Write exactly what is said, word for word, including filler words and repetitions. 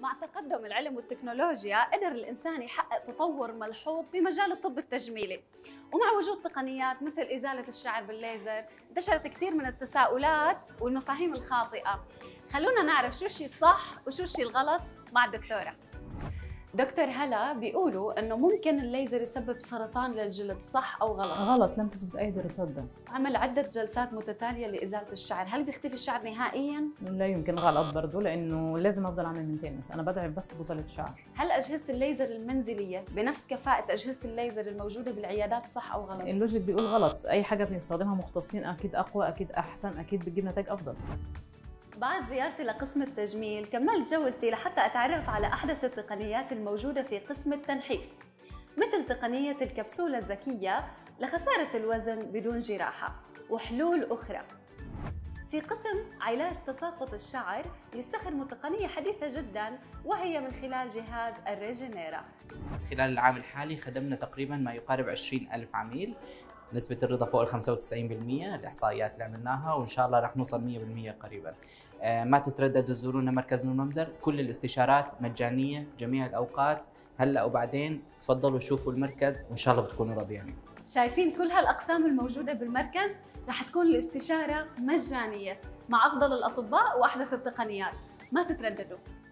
مع تقدم العلم والتكنولوجيا قدر الإنسان يحقق تطور ملحوظ في مجال الطب التجميلي، ومع وجود تقنيات مثل إزالة الشعر بالليزر انتشرت كثير من التساؤلات والمفاهيم الخاطئة. خلونا نعرف شو الشيء الصح وشو الشيء الغلط مع الدكتورة. دكتور هلا، بيقولوا انه ممكن الليزر يسبب سرطان للجلد، صح او غلط؟ غلط، لم تثبت اي دراسات ده. عمل عدة جلسات متتالية لإزالة الشعر، هل بيختفي الشعر نهائياً؟ لا يمكن، غلط برضه، لانه لازم افضل اعمل مينتيننس. انا بدعم بس بوصله الشعر. هل أجهزة الليزر المنزلية بنفس كفاءة أجهزة الليزر الموجودة بالعيادات، صح أو غلط؟ اللوجيك بيقول غلط، اي حاجه بيستخدمها مختصين اكيد اقوى، اكيد احسن، اكيد بتجيب نتائج افضل. بعد زيارتي لقسم التجميل كملت جولتي لحتى أتعرف على أحدث التقنيات الموجودة في قسم التنحيف، مثل تقنية الكبسولة الذكية لخسارة الوزن بدون جراحة وحلول أخرى. في قسم علاج تساقط الشعر يستخدموا تقنية حديثة جدا وهي من خلال جهاز الريجينيرا. خلال العام الحالي خدمنا تقريبا ما يقارب عشرين ألف عميل، نسبة الرضا فوق ال خمسة وتسعين بالمئة الإحصائيات اللي عملناها، وإن شاء الله رح نوصل مئة بالمئة قريبا. آه ما تترددوا تزورونا مركز نور الممزر، كل الاستشارات مجانية جميع الأوقات، هلا وبعدين تفضلوا شوفوا المركز وإن شاء الله بتكونوا راضيين. شايفين كل هالأقسام الموجودة بالمركز؟ رح تكون الاستشارة مجانية مع أفضل الأطباء وأحدث التقنيات، ما تترددوا.